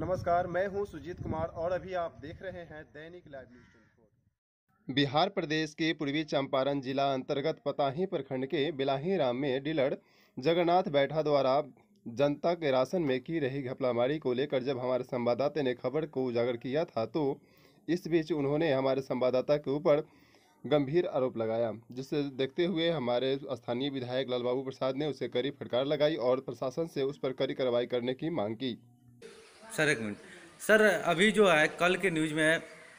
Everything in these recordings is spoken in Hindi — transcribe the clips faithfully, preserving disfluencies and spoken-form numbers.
नमस्कार, मैं हूं सुजीत कुमार और अभी आप देख रहे हैं दैनिक लाइव न्यूज चौबीस। बिहार प्रदेश के पूर्वी चंपारण जिला अंतर्गत पताही प्रखंड के बिलाही राम में डीलर जगन्नाथ बैठा द्वारा जनता के राशन में की रही घपलामारी को लेकर जब हमारे संवाददाता ने खबर को उजागर किया था, तो इस बीच उन्होंने हमारे संवाददाता के ऊपर गंभीर आरोप लगाया, जिसे देखते हुए हमारे स्थानीय विधायक लालबाबू प्रसाद ने उसे कड़ी फटकार लगाई और प्रशासन से उस पर कड़ी कार्रवाई करने की मांग की। सर एक मिनट सर, अभी जो है कल के न्यूज़ में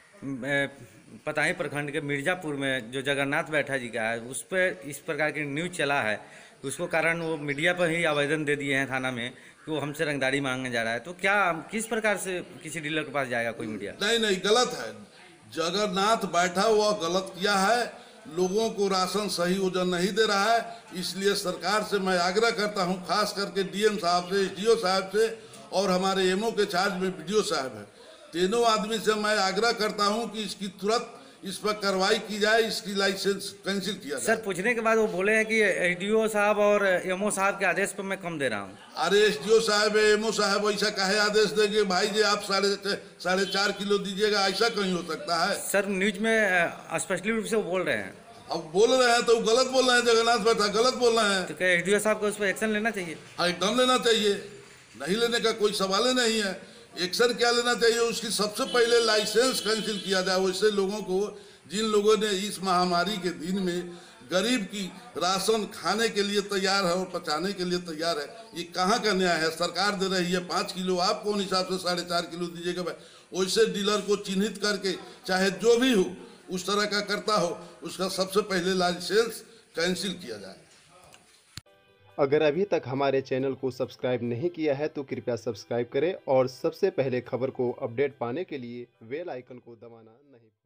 पताही प्रखंड के मिर्ज़ापुर में जो जगन्नाथ बैठा जी का है, उस पर इस प्रकार की न्यूज़ चला है। उसको कारण वो मीडिया पर ही आवेदन दे दिए हैं थाना में कि वो हमसे रंगदारी मांगने जा रहा है। तो क्या किस प्रकार से किसी डीलर के पास जाएगा कोई मीडिया? नहीं नहीं, गलत है। जगन्नाथ बैठा हुआ गलत किया है, लोगों को राशन सही वजन नहीं दे रहा है। इसलिए सरकार से मैं आग्रह करता हूं, खास करके डीएम साहब से, एसडीओ साहब से और हमारे एमओ के चार्ज में बीडीओ साहब है, तीनों आदमी से मैं आग्रह करता हूं कि इसकी तुरंत इस पर कार्रवाई की जाए, इसकी लाइसेंस कैंसिल किया जाए। सर पूछने के बाद वो बोले हैं कि एसडीओ साहब और एमओ साहब के आदेश पर मैं कम दे रहा हूँ। अरे एसडीओ साहब, एमओ साहब ऐसा काहे आदेश देंगे भाई जी, आप साढ़े साढ़े चार किलो दीजिएगा, ऐसा कहीं हो सकता है? सर न्यूज में स्पष्ट रूप से वो बोल रहे हैं। अब बोल रहे हैं तो गलत बोल रहे हैं, जगन्नाथ बैठा गलत बोल रहे हैं। तो क्या एसडीओ साहब को उस पर एक्शन लेना चाहिए? हाँ, एकदम लेना चाहिए, नहीं लेने का कोई सवाल ही नहीं है। एक्शन क्या लेना चाहिए, उसकी सबसे पहले लाइसेंस कैंसिल किया जाए। वैसे लोगों को, जिन लोगों ने इस महामारी के दिन में गरीब की राशन खाने के लिए तैयार है और पचाने के लिए तैयार है, ये कहाँ का न्याय है? सरकार दे रही है पाँच किलो, आप कौन हिसाब से साढ़े चार किलो दीजिएगा भाई? वैसे डीलर को चिन्हित करके, चाहे जो भी हो उस तरह का करता हो, उसका सबसे पहले लाइसेंस कैंसिल किया जाए। अगर अभी तक हमारे चैनल को सब्सक्राइब नहीं किया है तो कृपया सब्सक्राइब करें और सबसे पहले खबर को अपडेट पाने के लिए बेल आइकन को दबाना नहीं भूलें।